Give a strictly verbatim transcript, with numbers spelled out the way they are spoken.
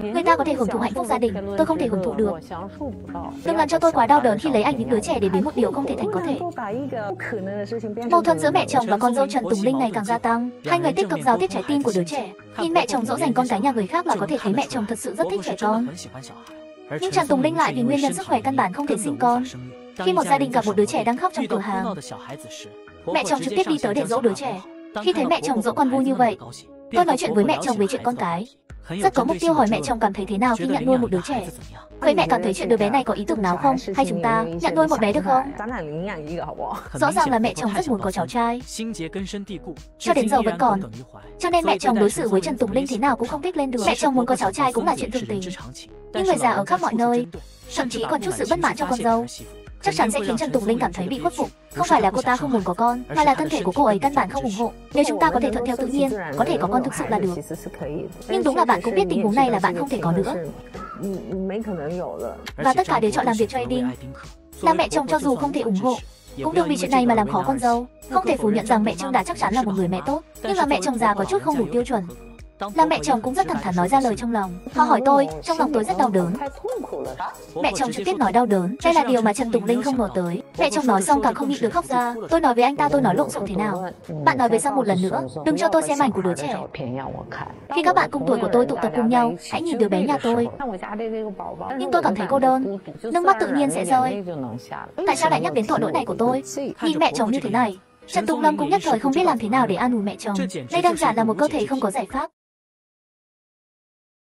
Người ta có thể hưởng thụ hạnh phúc gia đình, tôi không thể hưởng thụ được. Đừng làm cho tôi quá đau đớn khi lấy ảnh những đứa trẻ để biến một điều không thể thành có thể. Mâu thuẫn giữa mẹ chồng và con dâu Trần Tùng Linh ngày càng gia tăng. Hai người tích cực giao tiếp trái tim của đứa trẻ. Nhìn mẹ chồng dỗ dành con cái nhà người khác là có thể thấy mẹ chồng thật sự rất thích trẻ con. Nhưng Trần Tùng Linh lại vì nguyên nhân sức khỏe căn bản không thể sinh con. Khi một gia đình gặp một đứa trẻ đang khóc trong cửa hàng, mẹ chồng trực tiếp đi tới để dỗ đứa trẻ. Khi thấy mẹ chồng dỗ con vui như vậy, tôi nói chuyện với mẹ chồng về chuyện con cái. Rất có mục tiêu hỏi mẹ chồng cảm thấy thế nào khi nhận nuôi một đứa trẻ. Vậy mẹ cảm thấy chuyện đứa bé này có ý tưởng nào không? Hay chúng ta nhận nuôi một bé được không? Rõ ràng là mẹ chồng rất muốn có cháu trai, cho đến giờ vẫn còn. Cho nên mẹ chồng đối xử với Trần Tùng Linh thế nào cũng không thích lên được. Mẹ chồng muốn có cháu trai cũng là chuyện thường tình. Nhưng người già ở khắp mọi nơi, thậm chí còn chút sự bất mãn cho con dâu, chắc chắn sẽ khiến Trần Tùng Linh cảm thấy bị khuất phục. Không phải là cô ta không muốn có con, mà là thân thể của cô ấy căn bản không ủng hộ. Nếu chúng ta có thể thuận theo tự nhiên, có thể có con thực sự là được. Nhưng đúng là bạn cũng biết tình huống này là bạn không thể có nữa. Và tất cả đều chọn làm việc cho Edin. Là mẹ chồng cho dù không thể ủng hộ, cũng đừng vì chuyện này mà làm khó con dâu. Không thể phủ nhận rằng mẹ Trương Đạt chắc chắn là một người mẹ tốt, nhưng là mẹ chồng già có chút không đủ tiêu chuẩn. Là mẹ chồng cũng rất thẳng thắn nói ra lời trong lòng. Họ hỏi tôi, trong lòng tôi rất đau đớn. Mẹ chồng trực tiếp nói đau đớn, đây là điều mà Trần Tùng Linh không ngờ tới. Mẹ chồng nói xong càng không nhịn được khóc ra. Tôi nói với anh ta tôi nói lộn xộn thế nào. Bạn nói về sau một lần nữa, đừng cho tôi xem ảnh của đứa trẻ. Khi các bạn cùng tuổi của tôi tụ tập cùng nhau, hãy nhìn đứa bé nhà tôi. Nhưng tôi cảm thấy cô đơn, nước mắt tự nhiên sẽ rơi. Tại sao lại nhắc đến tội lỗi này của tôi? Nhìn mẹ chồng như thế này, Trần Tùng Lâm cũng nhất thời không biết làm thế nào để an ủi mẹ chồng. Đây đơn giản là một cơ thể không có giải pháp.